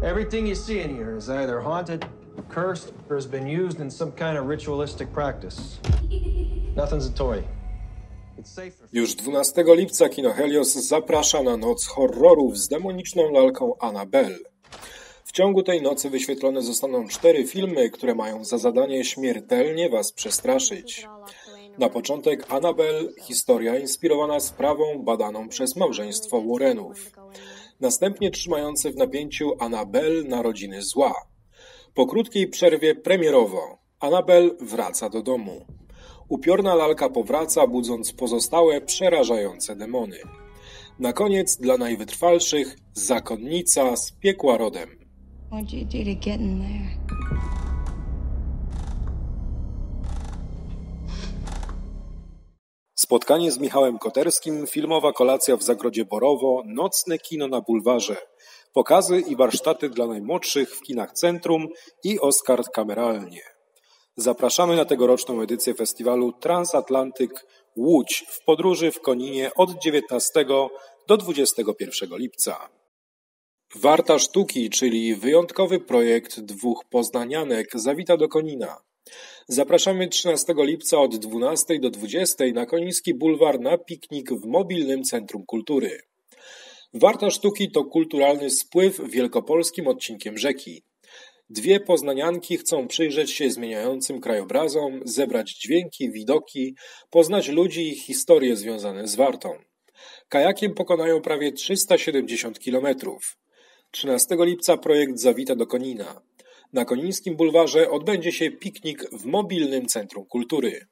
Everything you see in here is either haunted, cursed, or has been used in some kind of ritualistic practice. Nothing's a toy. Już 12 lipca Kino Helios zaprasza na noc horrorów z demoniczną lalką Annabelle. W ciągu tej nocy wyświetlone zostaną 4 filmy, które mają za zadanie śmiertelnie Was przestraszyć. Na początek Annabelle, historia inspirowana sprawą badaną przez małżeństwo Warrenów. Następnie trzymający w napięciu Annabelle Narodziny Zła. Po krótkiej przerwie premierowo Annabelle wraca do domu. Upiorna lalka powraca, budząc pozostałe przerażające demony. Na koniec dla najwytrwalszych zakonnica z piekła rodem. Spotkanie z Michałem Koterskim, filmowa kolacja w Zagrodzie Borowo, nocne kino na bulwarze, pokazy i warsztaty dla najmłodszych w kinach Centrum i Oskar kameralnie. Zapraszamy na tegoroczną edycję festiwalu Transatlantyk Łódź w podróży w Koninie od 19 do 21 lipca. Warta Sztuki, czyli wyjątkowy projekt 2 poznanianek, zawita do Konina. Zapraszamy 13 lipca od 12 do 20 na Koniński Bulwar na piknik w mobilnym Centrum Kultury. Warta Sztuki to kulturalny spływ wielkopolskim odcinkiem rzeki. 2 poznanianki chcą przyjrzeć się zmieniającym krajobrazom, zebrać dźwięki, widoki, poznać ludzi i historie związane z Wartą. Kajakiem pokonają prawie 370 km. 13 lipca projekt zawita do Konina. Na Konińskim Bulwarze odbędzie się piknik w mobilnym Centrum Kultury.